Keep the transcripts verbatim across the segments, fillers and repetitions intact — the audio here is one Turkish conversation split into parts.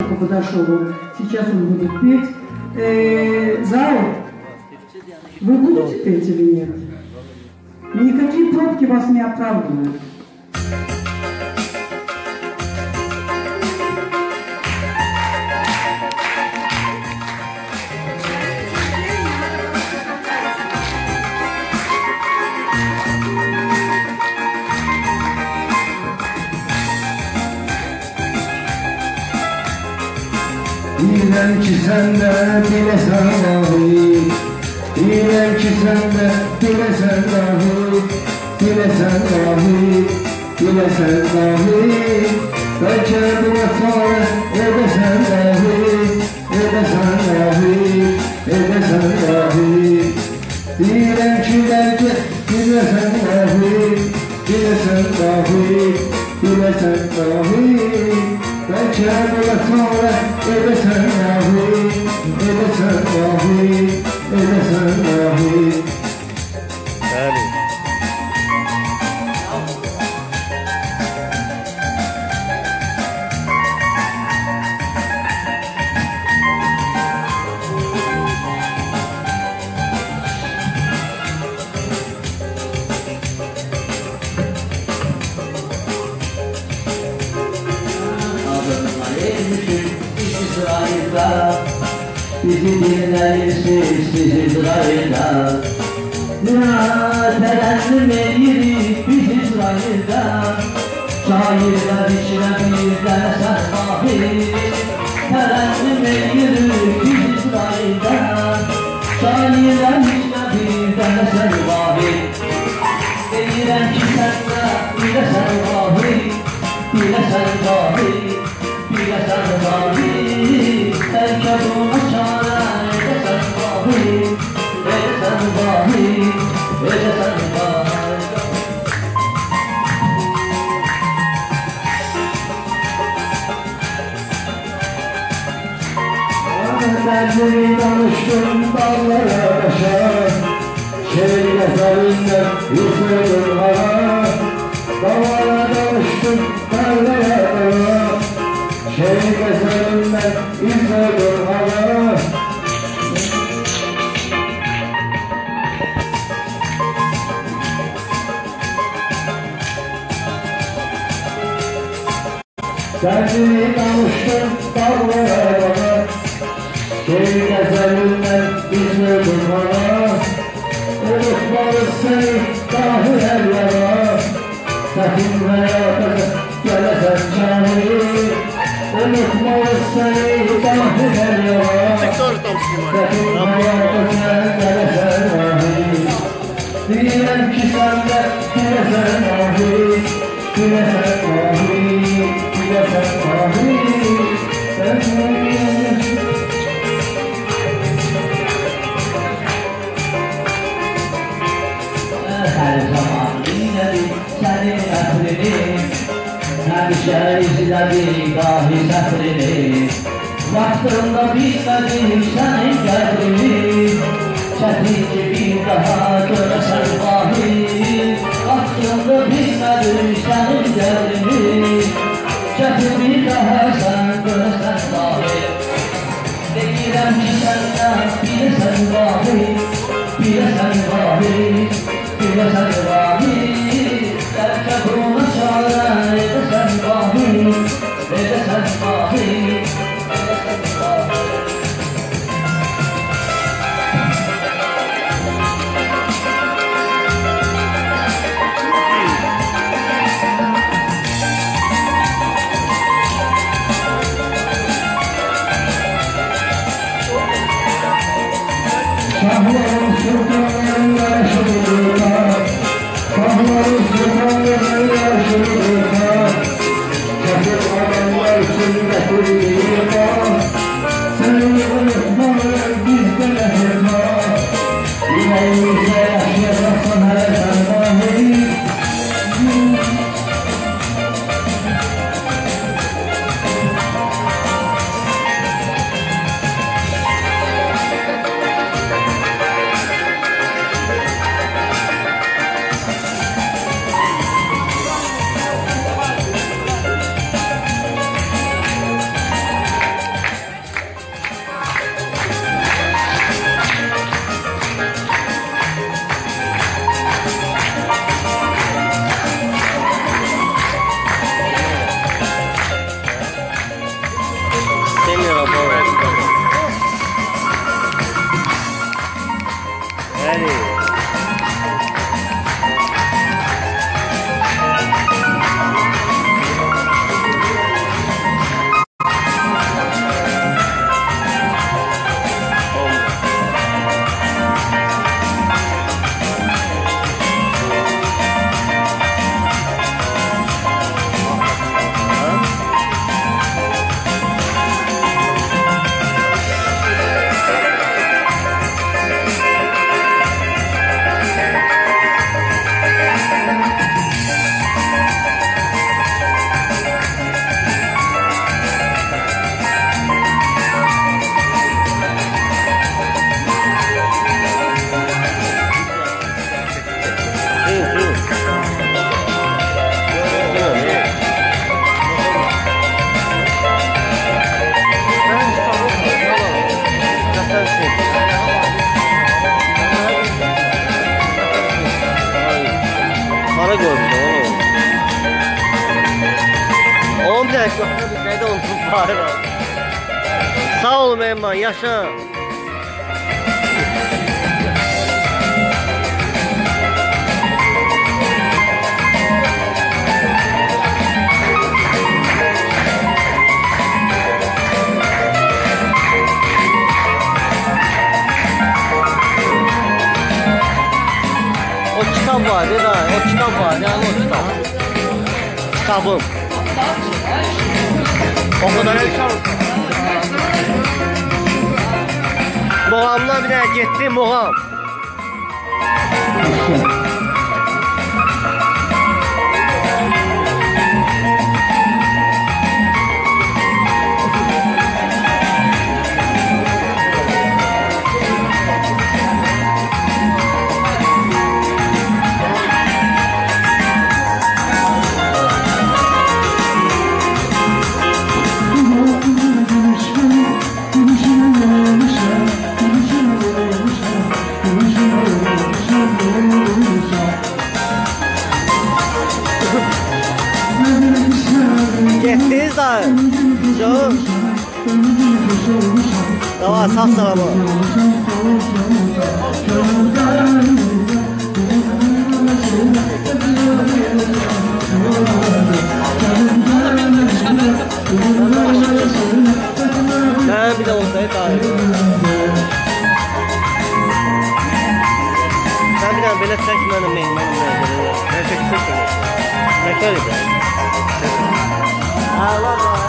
подошел, сейчас он будет петь. Э, зал, вы будете петь или нет? Никакие пробки вас не оправдывают. Bilmem ki sen de bilesen dahi, bilmem ki sen de bilesen dahi, bilesen dahi, bilesen dahi. Belki buna sonra edesen dahi, edesen dahi, edesen dahi. Bilmem ki belki bilesen dahi, bilesen dahi, bilesen dahi. Belki buna sonra edesen dahi, edesen dahi, edesen dahi. Tabii. Bizi dinlersiz siz İsrail'de. Ya terennüm eğri biz İsrail'de. Şairler içine bizden sen mahir. Terennüm eğri biz İsrail'de. Şairler içine bizden sen mahir. Değilen ki sen de bile sen mahir. Bile sen mahir. Bile sen mahir. Belki buna çare edesen dahi, edesen dahi, edesen dahi. Ben seni danıştım dağlara taşa, şehir yazarından yüzmedim hava. Dağlara danıştım dağlara taşa, şehir yazarından yüzmedim hava. Ben seni danıştım dağlara taşa, şehir yazarından yüzmedim hava. Unutmalı seni dahi her yana, sakin hayata gelesen canı. Unutmalı seni dahi her yana, sakin hayata gelesen dahi. Diyelim ki sen de bilesen dahi, bilesen dahi, bilesen dahi. Ben seni her zaman dinledim senin emrini, hemşe izledim dahi sefrini. Baktığımda bilmedim senin kadrini, çetince bir daha göresen dahi. Baktığımda bilmedim senin kadrini, çetin bir daha sen göresen dahi. Değilim ki senden bilesen dahi, bilesen dahi, bilesen dahi. Belki buna çare edesen dahi, edesen dahi, edesen dahi. Şahların sultanlarıyla yaşadılar, şahların sultanlarıyla yaşadılar. Şahır adamlar sünnetlidirler, seni unutmalar bizden ehirler. Yüreğimize yaşayasın her zamanı. Başka bir şey de unuttum bayram. Sağ ol Mehman, yaşa. O kitap var değil mi? O kitap var. Yani o kitap. Kitabım. O kadar Muğamla bir de gitti muğam. Gittiniz daha. Canım. Tamam, sağ salamı. Ne bir de olsaydı daha iyi. Sen bir de böyle çekmenin benim benimle. Ben çektim. Ne kadar idi? Allah Allah.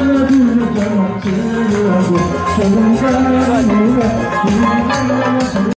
Really?